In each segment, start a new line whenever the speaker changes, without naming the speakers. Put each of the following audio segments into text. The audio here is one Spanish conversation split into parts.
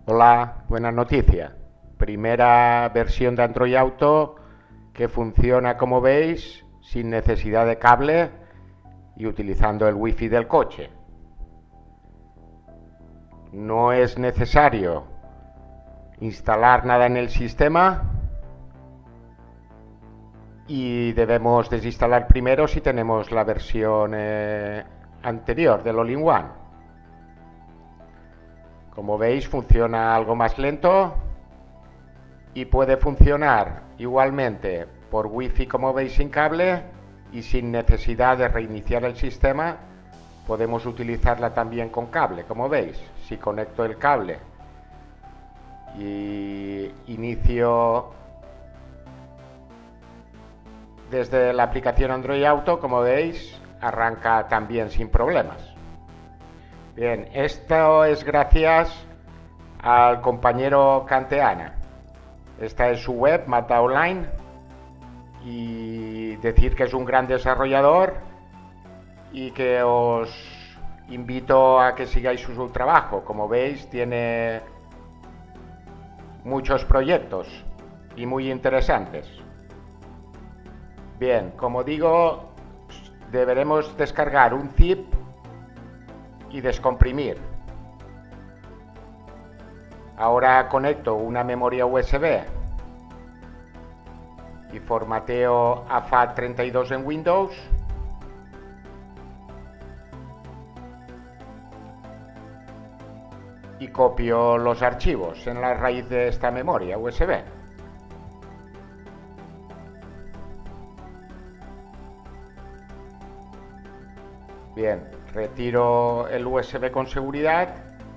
Hola, buena noticia. Primera versión de Android Auto que funciona, como veis, sin necesidad de cable y utilizando el Wi-Fi del coche. No es necesario instalar nada en el sistema y debemos desinstalar primero si tenemos la versión anterior del All-in-One. Como veis, funciona algo más lento y puede funcionar igualmente por Wi-Fi, como veis, sin cable, y sin necesidad de reiniciar el sistema. Podemos utilizarla también con cable, como veis. Si conecto el cable y inicio desde la aplicación Android Auto, como veis, arranca también sin problemas. Bien, esto es gracias al compañero Canteana. Esta es su web, Mazda Online, y decir que es un gran desarrollador y que os invito a que sigáis su trabajo. Como veis, tiene muchos proyectos y muy interesantes. Bien, como digo, deberemos descargar un zip y descomprimir. Ahora conecto una memoria USB y formateo a FAT32 en Windows. Y copio los archivos en la raíz de esta memoria USB. Bien, retiro el USB con seguridad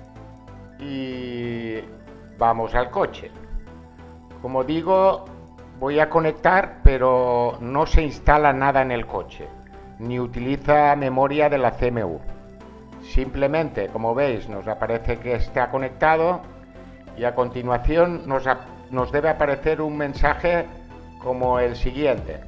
y vamos al coche. Como digo, voy a conectar, pero no se instala nada en el coche, ni utiliza memoria de la CMU. Simplemente, como veis, nos aparece que está conectado y a continuación nos debe aparecer un mensaje como el siguiente.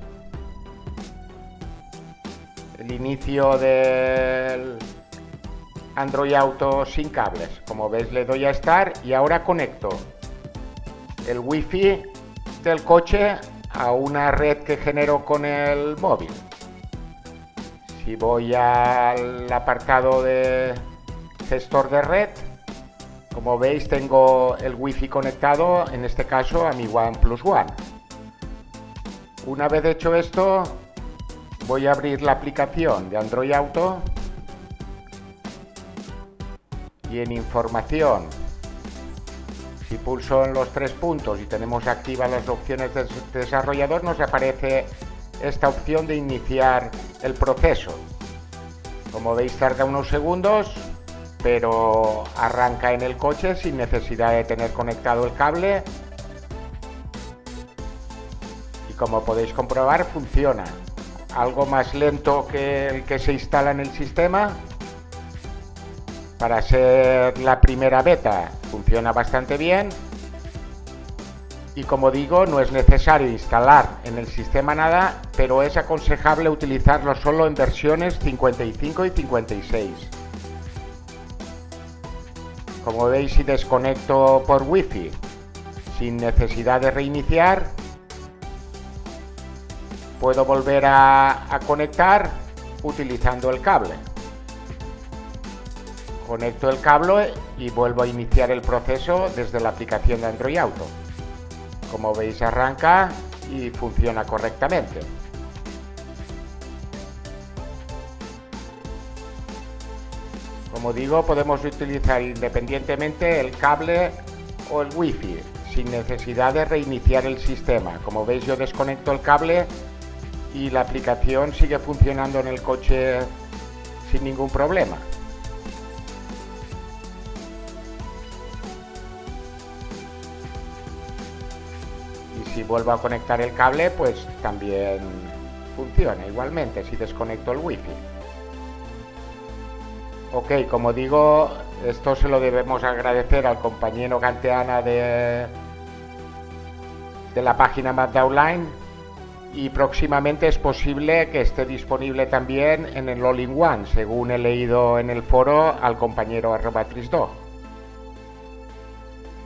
El inicio del Android Auto sin cables. Como veis, le doy a Start y ahora conecto el Wi-Fi del coche a una red que genero con el móvil. Si voy al apartado de gestor de red, como veis, tengo el Wi-Fi conectado, en este caso a mi OnePlus One. Una vez hecho esto, voy a abrir la aplicación de Android Auto y en información, si pulso en los tres puntos y tenemos activas las opciones de desarrollador, nos aparece esta opción de iniciar el proceso. Como veis, tarda unos segundos, pero arranca en el coche sin necesidad de tener conectado el cable. Y como podéis comprobar, funciona. Algo más lento que el que se instala en el sistema. Para ser la primera beta, funciona bastante bien. Y como digo, no es necesario instalar en el sistema nada, pero es aconsejable utilizarlo solo en versiones 55 y 56. Como veis, si desconecto por Wi-Fi sin necesidad de reiniciar, puedo volver a conectar utilizando el cable. Conecto el cable y vuelvo a iniciar el proceso desde la aplicación de Android Auto. Como veis, arranca y funciona correctamente. Como digo, podemos utilizar independientemente el cable o el Wi-Fi sin necesidad de reiniciar el sistema. Como veis, yo desconecto el cable y la aplicación sigue funcionando en el coche sin ningún problema. Y si vuelvo a conectar el cable, pues también funciona igualmente si desconecto el Wi-Fi. Ok, como digo, esto se lo debemos agradecer al compañero Canteana de la página Mazda Online, y próximamente es posible que esté disponible también en el All-in-One, según he leído en el foro al compañero @trisdo.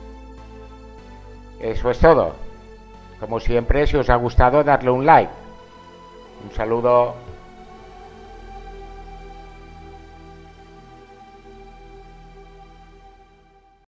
Eso es todo. Como siempre, si os ha gustado, darle un like. Un saludo.